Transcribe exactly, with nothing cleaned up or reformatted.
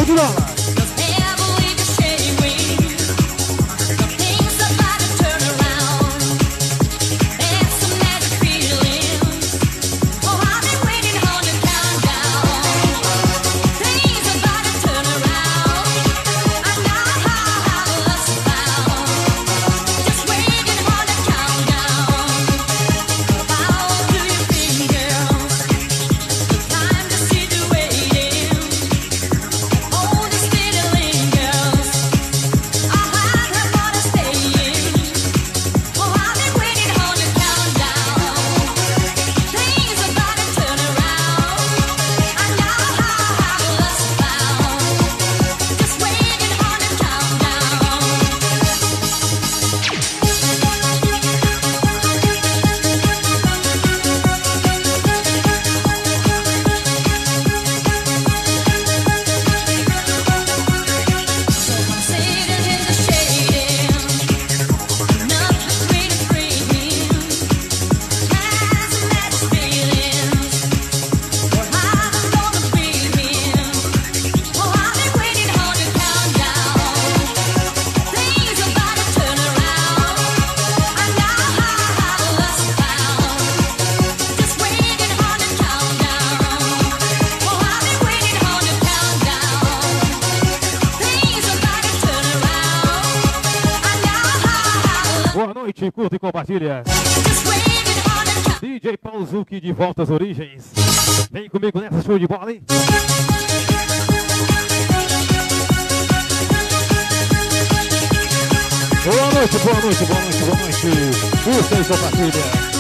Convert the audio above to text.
de bola. Curta e compartilha. D J Paulo Zouk de volta às origens. Vem comigo nessa, show de bola, hein? Boa noite, boa noite, boa noite, boa noite. Curta e compartilha.